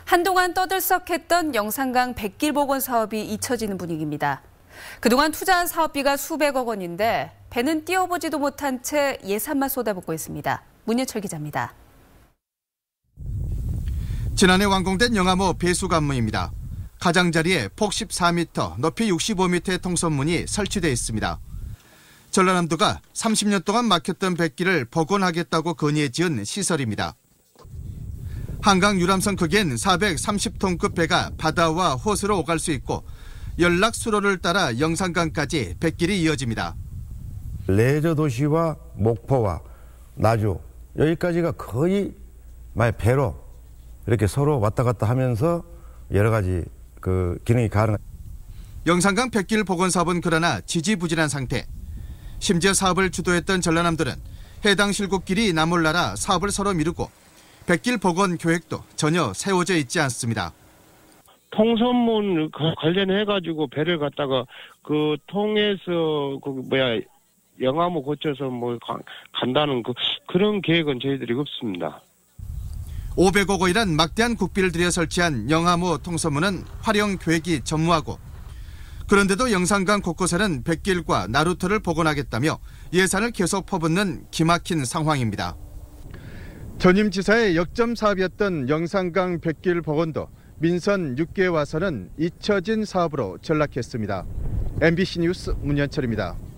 한동안 떠들썩했던 영산강 백길 복원 사업이 잊혀지는 분위기입니다. 그동안 투자한 사업비가 수백억 원인데 배는 띄워보지도 못한 채 예산만 쏟아붓고 있습니다. 문예철 기자입니다. 지난해 완공된 영암호 배수관문입니다. 가장자리에 폭 14m, 높이 65m의 통선문이 설치되어 있습니다. 전라남도가 30년 동안 막혔던 백길을 복원하겠다고 건의해 지은 시설입니다. 한강 유람선 크기엔 430톤급 배가 바다와 호수로 오갈 수 있고 연락 수로를 따라 영산강까지 백길이 이어집니다. 레저 도시와 목포와 나주 여기까지가 거의 배로 이렇게 서로 왔다 갔다 하면서 여러 가지 기능이 가능합니다. 영산강 백길 복원 사업은 그러나 지지부진한 상태. 심지어 사업을 주도했던 전라남도는 해당 실곡길이 나몰라라 사업을 서로 미루고 백길 복원 계획도 전혀 세워져 있지 않습니다. 통선문 관련해가지고 배를 갖다가 통해서 영암호 거쳐서 간다는 그런 계획은 저희들이 없습니다. 500억 원이란 막대한 국비를 들여 설치한 영암호 통선문은 활용 계획이 전무하고 그런데도 영산강 곳곳에는 백길과 나루터를 복원하겠다며 예산을 계속 퍼붓는 기막힌 상황입니다. 전임 지사의 역점 사업이었던 영산강 백길 복원도 민선 6개에 와서는 잊혀진 사업으로 전락했습니다. MBC 뉴스 문현철입니다.